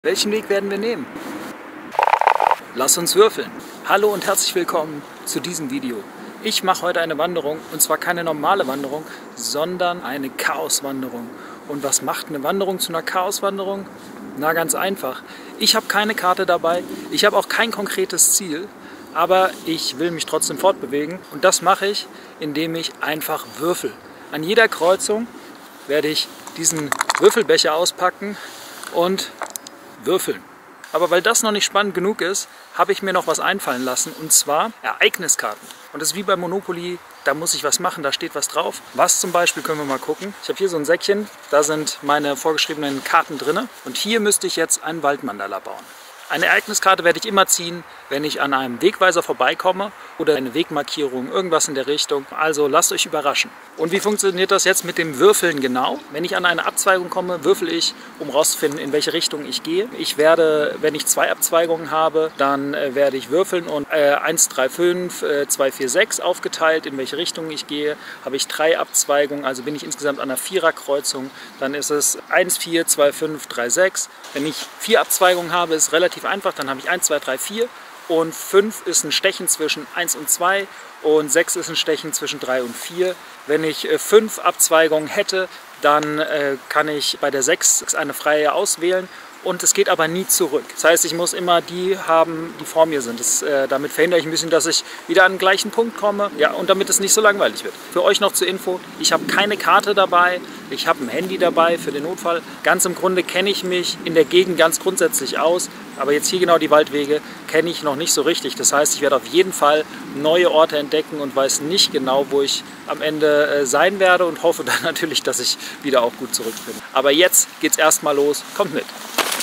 Welchen Weg werden wir nehmen? Lass uns würfeln! Hallo und herzlich willkommen zu diesem Video. Ich mache heute eine Wanderung, und zwar keine normale Wanderung, sondern eine Chaoswanderung. Und was macht eine Wanderung zu einer Chaoswanderung? Na, ganz einfach. Ich habe keine Karte dabei, ich habe auch kein konkretes Ziel, aber ich will mich trotzdem fortbewegen. Und das mache ich, indem ich einfach würfel. An jeder Kreuzung werde ich diesen Würfelbecher auspacken und würfeln. Aber weil das noch nicht spannend genug ist, habe ich mir noch was einfallen lassen, und zwar Ereigniskarten. Und das ist wie bei Monopoly, da muss ich was machen, da steht was drauf. Was zum Beispiel, können wir mal gucken. Ich habe hier so ein Säckchen, da sind meine vorgeschriebenen Karten drin. Und hier müsste ich jetzt ein Waldmandala bauen. Eine Ereigniskarte werde ich immer ziehen, wenn ich an einem Wegweiser vorbeikomme oder eine Wegmarkierung, irgendwas in der Richtung. Also lasst euch überraschen. Und wie funktioniert das jetzt mit dem Würfeln genau? Wenn ich an eine Abzweigung komme, würfel ich, um rauszufinden, in welche Richtung ich gehe. Ich werde, wenn ich 2 Abzweigungen habe, dann werde ich würfeln und 1, 3, 5, 2, 4, 6 aufgeteilt, in welche Richtung ich gehe. Habe ich 3 Abzweigungen, also bin ich insgesamt an einer 4er-Kreuzung, dann ist es 1, 4, 2, 5, 3, 6. Wenn ich 4 Abzweigungen habe, ist es relativ einfach, dann habe ich 1, 2, 3, 4 und 5 ist ein Stechen zwischen 1 und 2 und 6 ist ein Stechen zwischen 3 und 4. Wenn ich 5 Abzweigungen hätte, dann kann ich bei der 6 eine freie auswählen. Und es geht aber nie zurück. Das heißt, ich muss immer die haben, die vor mir sind. Damit verhindere ich ein bisschen, dass ich wieder an den gleichen Punkt komme. Ja, und damit es nicht so langweilig wird. Für euch noch zur Info, ich habe keine Karte dabei. Ich habe ein Handy dabei für den Notfall. Ganz im Grunde kenne ich mich in der Gegend ganz grundsätzlich aus. Aber jetzt hier genau die Waldwege kenne ich noch nicht so richtig. Das heißt, ich werde auf jeden Fall neue Orte entdecken und weiß nicht genau, wo ich am Ende sein werde. Und hoffe dann natürlich, dass ich wieder auch gut zurückfinde. Aber jetzt geht's erstmal los. Kommt mit!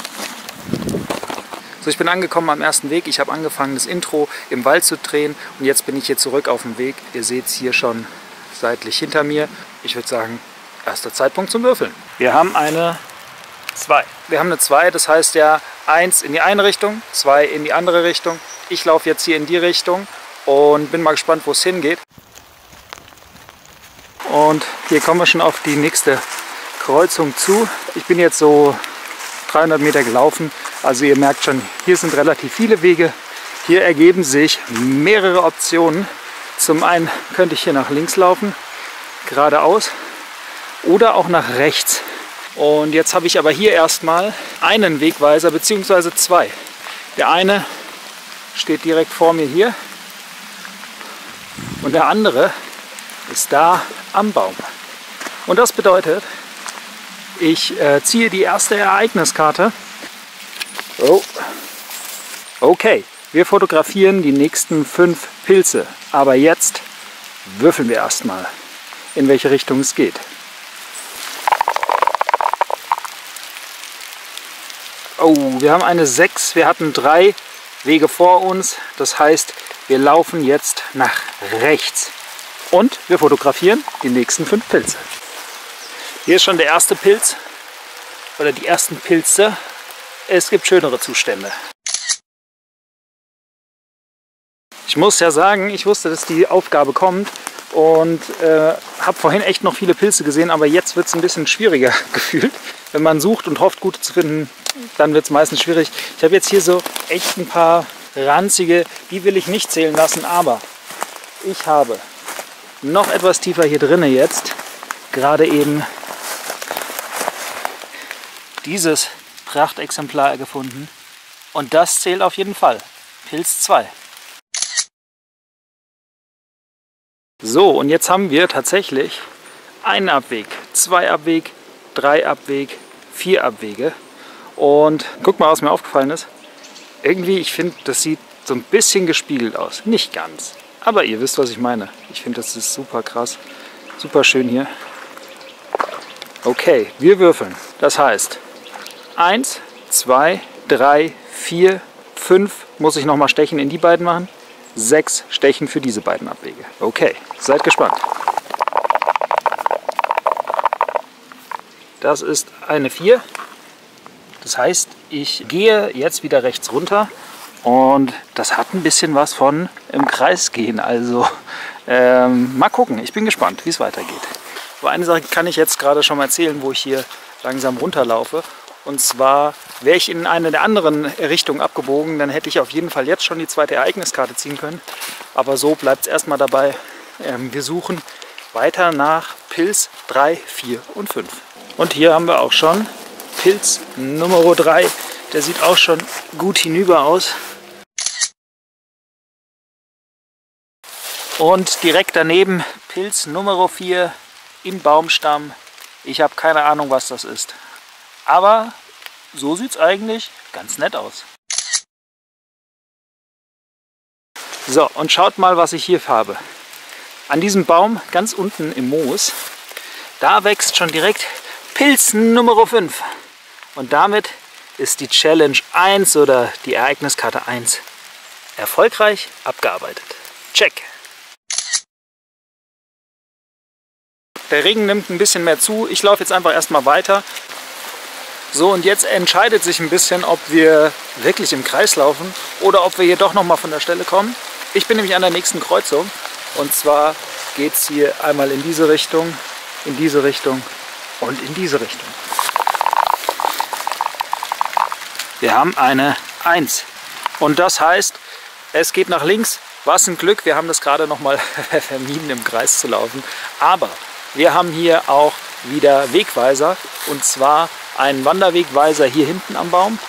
So, ich bin angekommen am ersten Weg. Ich habe angefangen, das Intro im Wald zu drehen und jetzt bin ich hier zurück auf dem Weg. Ihr seht es hier schon seitlich hinter mir. Ich würde sagen, erster Zeitpunkt zum Würfeln. Wir haben eine 2. Wir haben eine 2, das heißt ja 1 in die eine Richtung, 2 in die andere Richtung. Ich laufe jetzt hier in die Richtung und bin mal gespannt, wo es hingeht. Und hier kommen wir schon auf die nächste Kreuzung zu. Ich bin jetzt so 300 Meter gelaufen, also ihr merkt schon, hier sind relativ viele Wege. Hier ergeben sich mehrere Optionen. Zum einen könnte ich hier nach links laufen, geradeaus oder auch nach rechts. Und jetzt habe ich aber hier erstmal einen Wegweiser bzw. 2. Der eine steht direkt vor mir hier und der andere ist da am Baum. Und das bedeutet, ich ziehe die erste Ereigniskarte. Oh. Okay, wir fotografieren die nächsten 5 Pilze. Aber jetzt würfeln wir erstmal, in welche Richtung es geht. Oh, wir haben eine 6. Wir hatten 3 Wege vor uns. Das heißt, wir laufen jetzt nach rechts. Und wir fotografieren die nächsten 5 Pilze. Hier ist schon der erste Pilz, oder die ersten Pilze. Es gibt schönere Zustände. Ich muss ja sagen, ich wusste, dass die Aufgabe kommt und habe vorhin echt noch viele Pilze gesehen, aber jetzt wird es ein bisschen schwieriger gefühlt. Wenn man sucht und hofft, gute zu finden, dann wird es meistens schwierig. Ich habe jetzt hier so echt ein paar ranzige, die will ich nicht zählen lassen, aber ich habe noch etwas tiefer hier drinne jetzt, gerade eben dieses Prachtexemplar gefunden und das zählt auf jeden Fall. Pilz 2. So, und jetzt haben wir tatsächlich einen Abweg, 2 Abweg, 3 Abweg, 4 Abwege. Und guck mal, was mir aufgefallen ist. Irgendwie, ich finde, das sieht so ein bisschen gespiegelt aus. Nicht ganz, aber ihr wisst, was ich meine. Ich finde, das ist super krass, super schön hier. Okay, wir würfeln. Das heißt, 1, 2, 3, 4, 5 muss ich nochmal Stechen in die beiden machen. 6 Stechen für diese beiden Abwege. Okay, seid gespannt. Das ist eine 4. Das heißt, ich gehe jetzt wieder rechts runter und das hat ein bisschen was von im Kreis gehen. Also mal gucken, ich bin gespannt, wie es weitergeht. Aber eine Sache kann ich jetzt gerade schon mal erzählen, wo ich hier langsam runterlaufe. Und zwar wäre ich in eine der anderen Richtungen abgebogen, dann hätte ich auf jeden Fall jetzt schon die zweite Ereigniskarte ziehen können. Aber so bleibt es erstmal dabei. Wir suchen weiter nach Pilz 3, 4 und 5. Und hier haben wir auch schon Pilz Nummer 3. Der sieht auch schon gut hinüber aus. Und direkt daneben Pilz Nummer 4 im Baumstamm. Ich habe keine Ahnung, was das ist. Aber so sieht es eigentlich ganz nett aus. So, und schaut mal, was ich hier habe. An diesem Baum ganz unten im Moos, da wächst schon direkt Pilz Nummer 5. Und damit ist die Challenge 1 oder die Ereigniskarte 1 erfolgreich abgearbeitet. Check! Der Regen nimmt ein bisschen mehr zu. Ich laufe jetzt einfach erstmal weiter. So, und jetzt entscheidet sich ein bisschen, ob wir wirklich im Kreis laufen oder ob wir hier doch nochmal von der Stelle kommen. Ich bin nämlich an der nächsten Kreuzung. Und zwar geht es hier einmal in diese Richtung und in diese Richtung. Wir haben eine 1. Und das heißt, es geht nach links. Was ein Glück, wir haben das gerade nochmal vermieden, im Kreis zu laufen. Aber wir haben hier auch wieder Wegweiser. Und zwar einen Wanderwegweiser hier hinten am Baum.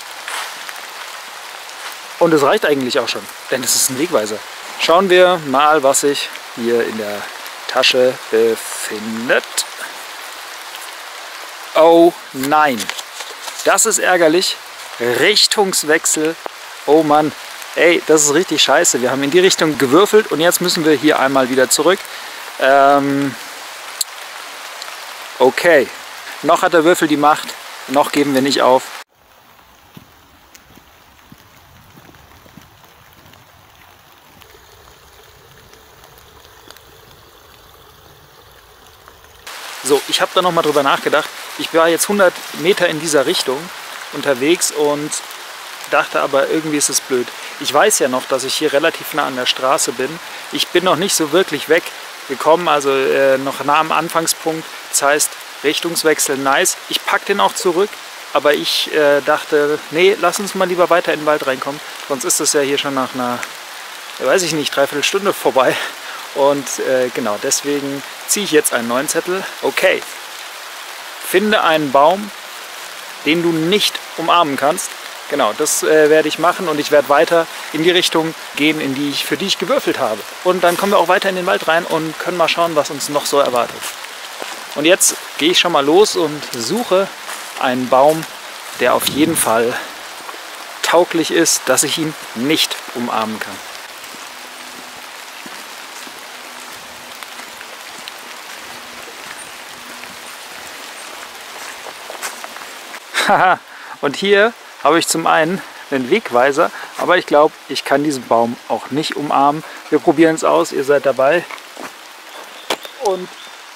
Und es reicht eigentlich auch schon, denn es ist ein Wegweiser. Schauen wir mal, was sich hier in der Tasche befindet. Oh nein, das ist ärgerlich. Richtungswechsel. Oh Mann, ey, das ist richtig scheiße. Wir haben in die Richtung gewürfelt und jetzt müssen wir hier einmal wieder zurück. Okay, noch hat der Würfel die Macht, noch geben wir nicht auf. So, ich habe da noch mal drüber nachgedacht. Ich war jetzt 100 Meter in dieser Richtung unterwegs und dachte aber, irgendwie ist es blöd. Ich weiß ja noch, dass ich hier relativ nah an der Straße bin. Ich bin noch nicht so wirklich weggekommen, also noch nah am Anfangspunkt. Das heißt, Richtungswechsel nice. Ich packe den auch zurück, aber ich dachte, nee, lass uns mal lieber weiter in den Wald reinkommen. Sonst ist das ja hier schon nach einer, weiß ich nicht, dreiviertel Stunde vorbei. Und genau, deswegen ziehe ich jetzt einen neuen Zettel. Okay, finde einen Baum, den du nicht umarmen kannst. Genau, das werde ich machen und ich werde weiter in die Richtung gehen, für die ich gewürfelt habe. Und dann kommen wir auch weiter in den Wald rein und können mal schauen, was uns noch so erwartet. Und jetzt gehe ich schon mal los und suche einen Baum, der auf jeden Fall tauglich ist, dass ich ihn nicht umarmen kann. Haha, und hier habe ich zum einen einen Wegweiser, aber ich glaube, ich kann diesen Baum auch nicht umarmen. Wir probieren es aus, ihr seid dabei. Und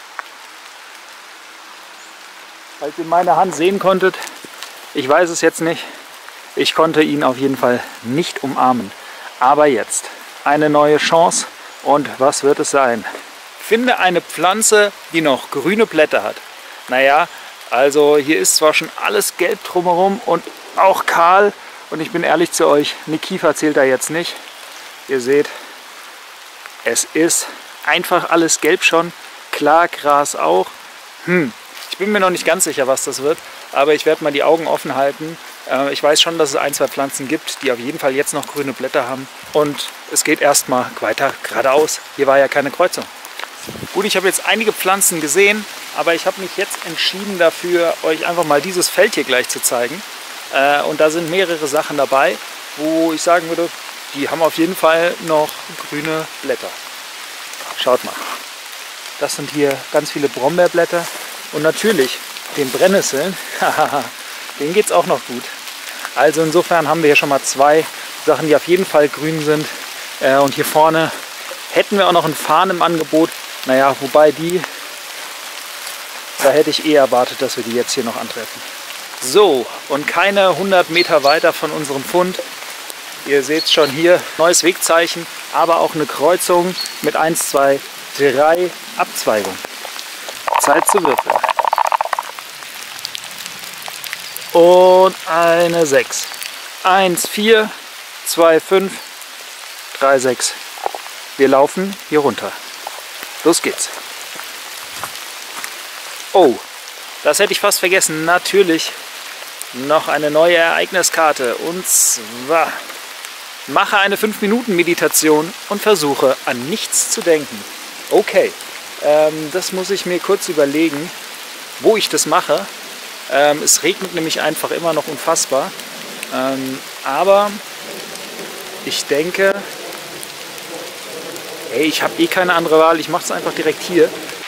falls ihr meine Hand sehen konntet, ich weiß es jetzt nicht, ich konnte ihn auf jeden Fall nicht umarmen. Aber jetzt eine neue Chance und was wird es sein? Finde eine Pflanze, die noch grüne Blätter hat. Naja, also hier ist zwar schon alles gelb drumherum und auch kahl. Und ich bin ehrlich zu euch, eine Kiefer zählt da jetzt nicht. Ihr seht, es ist einfach alles gelb schon. Klar, Gras auch. Ich bin mir noch nicht ganz sicher, was das wird. Aber ich werde mal die Augen offen halten. Ich weiß schon, dass es ein, zwei Pflanzen gibt, die auf jeden Fall jetzt noch grüne Blätter haben. Und es geht erstmal weiter geradeaus. Hier war ja keine Kreuzung. Gut, ich habe jetzt einige Pflanzen gesehen, aber ich habe mich jetzt entschieden dafür, euch einfach mal dieses Feld hier gleich zu zeigen. Und da sind mehrere Sachen dabei, wo ich sagen würde, die haben auf jeden Fall noch grüne Blätter. Schaut mal, das sind hier ganz viele Brombeerblätter und natürlich den Brennnesseln, denen geht es auch noch gut. Also insofern haben wir hier schon mal zwei Sachen, die auf jeden Fall grün sind. Und hier vorne hätten wir auch noch einen Farn im Angebot. Naja, wobei da hätte ich eher erwartet, dass wir die jetzt hier noch antreffen. So, und keine 100 Meter weiter von unserem Fund. Ihr seht schon hier, neues Wegzeichen, aber auch eine Kreuzung mit 1, 2, 3 Abzweigungen. Zeit zu würfeln. und eine 6. 1, 4, 2, 5, 3, 6. Wir laufen hier runter. Los geht's. Oh, das hätte ich fast vergessen. Natürlich noch eine neue Ereigniskarte. Und zwar: mache eine 5-Minuten-Meditation und versuche an nichts zu denken. Okay, das muss ich mir kurz überlegen, wo ich das mache. Es regnet nämlich einfach immer noch unfassbar. Aber ich denke, hey, ich habe eh keine andere Wahl. Ich mache es einfach direkt hier.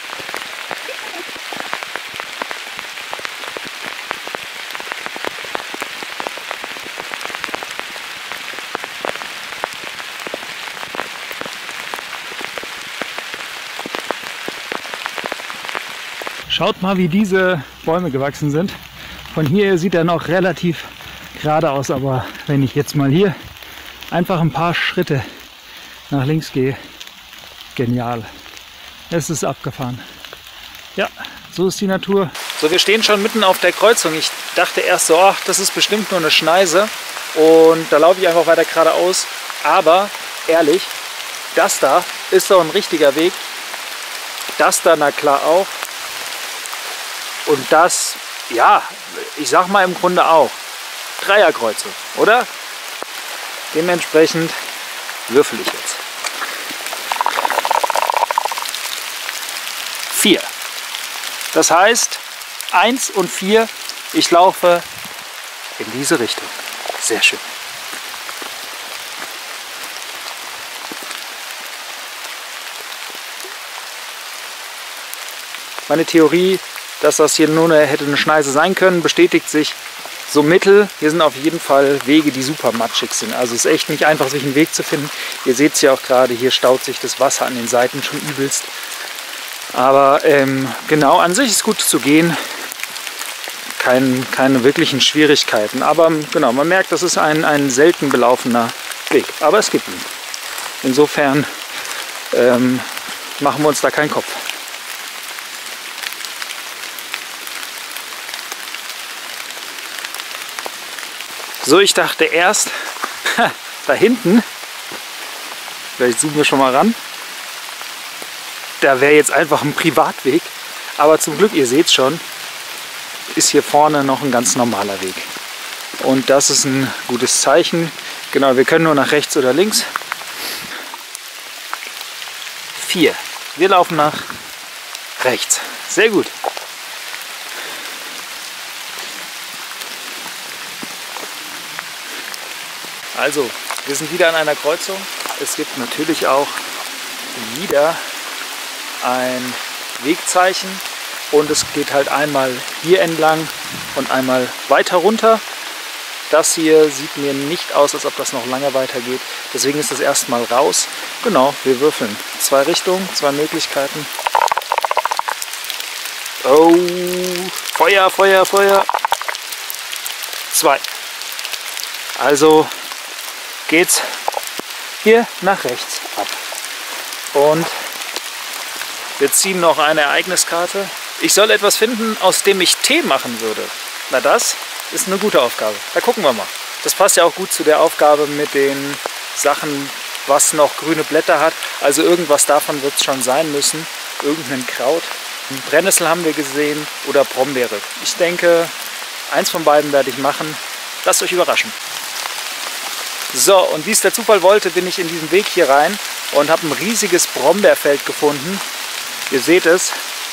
Schaut mal, wie diese Bäume gewachsen sind. Von hier sieht er noch relativ gerade aus, aber wenn ich jetzt mal hier einfach ein paar Schritte nach links gehe, genial. Es ist abgefahren. Ja, so ist die Natur. So, wir stehen schon mitten auf der Kreuzung. Ich dachte erst so, ach, das ist bestimmt nur eine Schneise und da laufe ich einfach weiter geradeaus. Aber ehrlich, das da ist doch ein richtiger Weg. Das da, na klar, auch. Und das, ja, ich sag mal im Grunde auch. Dreierkreuzung, oder? Dementsprechend würfel ich jetzt. 4. Das heißt, 1 und 4, ich laufe in diese Richtung. Sehr schön. Meine Theorie, dass das hier nur hätte eine Schneise sein können, bestätigt sich so mittel. Hier sind auf jeden Fall Wege, die super matschig sind. Also es ist echt nicht einfach, sich einen Weg zu finden. Ihr seht es ja auch gerade, hier staut sich das Wasser an den Seiten schon übelst. Aber genau, an sich ist gut zu gehen. Keine wirklichen Schwierigkeiten. Aber genau, man merkt, das ist ein selten belaufener Weg. Aber es gibt ihn. Insofern machen wir uns da keinen Kopf. So, ich dachte erst, da hinten, vielleicht zoomen wir schon mal ran, da wäre jetzt einfach ein Privatweg. Aber zum Glück, ihr seht schon, ist hier vorne noch ein ganz normaler Weg. Und das ist ein gutes Zeichen. Genau, wir können nur nach rechts oder links. 4. Wir laufen nach rechts. Sehr gut. Also, wir sind wieder an einer Kreuzung. Es gibt natürlich auch wieder ein Wegzeichen und es geht halt einmal hier entlang und einmal weiter runter. Das hier sieht mir nicht aus, als ob das noch lange weitergeht. Deswegen ist das erstmal raus. Genau, wir würfeln. 2 Richtungen, 2 Möglichkeiten. Oh, Feuer, Feuer, Feuer. 2. Also geht's hier nach rechts ab. Und wir ziehen noch eine Ereigniskarte. Ich soll etwas finden, aus dem ich Tee machen würde. Na, das ist eine gute Aufgabe. Da gucken wir mal. Das passt ja auch gut zu der Aufgabe mit den Sachen, was noch grüne Blätter hat. Also irgendwas davon wird es schon sein müssen. Irgendein Kraut. Brennnessel haben wir gesehen oder Brombeere. Ich denke, eins von beiden werde ich machen. Lasst euch überraschen. So, und wie es der Zufall wollte, bin ich in diesen Weg hier rein und habe ein riesiges Brombeerfeld gefunden. Ihr seht es.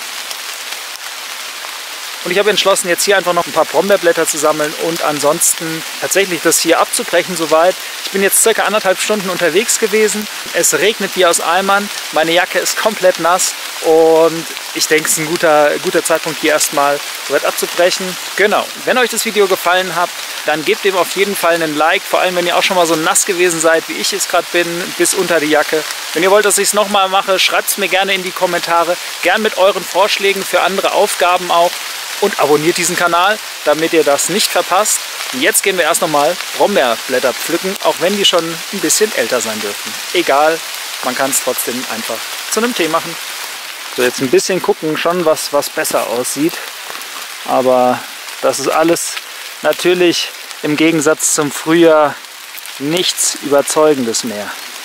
Und ich habe entschlossen, jetzt hier einfach noch ein paar Brombeerblätter zu sammeln und ansonsten tatsächlich das hier abzubrechen soweit. Ich bin jetzt circa 1,5 Stunden unterwegs gewesen. Es regnet wie aus Eimern. Meine Jacke ist komplett nass und ich denke, es ist ein guter Zeitpunkt, hier erstmal soweit abzubrechen. Genau, wenn euch das Video gefallen hat, dann gebt dem auf jeden Fall einen Like. Vor allem, wenn ihr auch schon mal so nass gewesen seid, wie ich es gerade bin, bis unter die Jacke. Wenn ihr wollt, dass ich es nochmal mache, schreibt es mir gerne in die Kommentare. Gern mit euren Vorschlägen für andere Aufgaben auch. Und abonniert diesen Kanal, damit ihr das nicht verpasst. Und jetzt gehen wir erst nochmal Brombeerblätter pflücken, auch wenn die schon ein bisschen älter sein dürfen. Egal, man kann es trotzdem einfach zu einem Tee machen. So, jetzt ein bisschen gucken schon, was besser aussieht. Aber das ist alles Natürlich im Gegensatz zum Frühjahr nichts Überzeugendes mehr.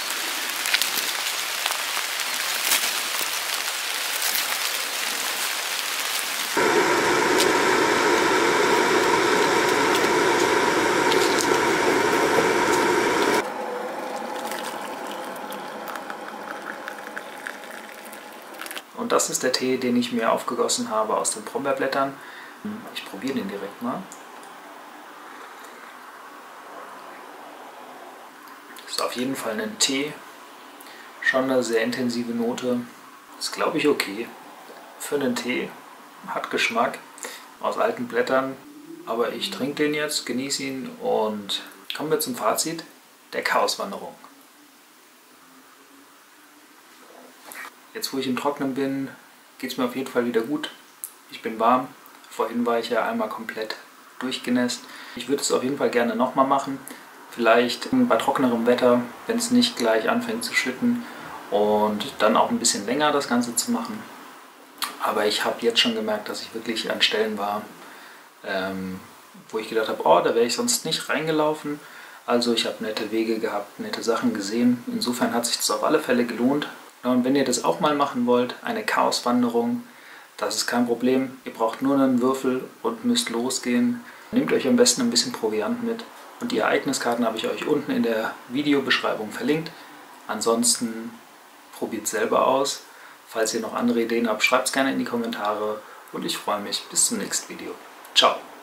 Und das ist der Tee, den ich mir aufgegossen habe aus den Brombeerblättern. Ich probiere den direkt mal. Ist auf jeden Fall ein Tee. Schon eine sehr intensive Note. Ist, glaube ich, okay. Für einen Tee. Hat Geschmack aus alten Blättern. Aber ich trinke den jetzt, genieße ihn und kommen wir zum Fazit der Chaoswanderung. Jetzt, wo ich im Trocknen bin, geht es mir auf jeden Fall wieder gut. Ich bin warm. Vorhin war ich ja einmal komplett durchgenässt. Ich würde es auf jeden Fall gerne nochmal machen. Vielleicht bei trockenerem Wetter, wenn es nicht gleich anfängt zu schütten. Und dann auch ein bisschen länger das Ganze zu machen. Aber ich habe jetzt schon gemerkt, dass ich wirklich an Stellen war, wo ich gedacht habe, oh, da wäre ich sonst nicht reingelaufen. Also ich habe nette Wege gehabt, nette Sachen gesehen. Insofern hat sich das auf alle Fälle gelohnt. Und wenn ihr das auch mal machen wollt, eine Chaoswanderung, das ist kein Problem. Ihr braucht nur einen Würfel und müsst losgehen. Nehmt euch am besten ein bisschen Proviant mit. Und die Ereigniskarten habe ich euch unten in der Videobeschreibung verlinkt. Ansonsten probiert es selber aus. Falls ihr noch andere Ideen habt, schreibt es gerne in die Kommentare. Und ich freue mich. Bis zum nächsten Video. Ciao.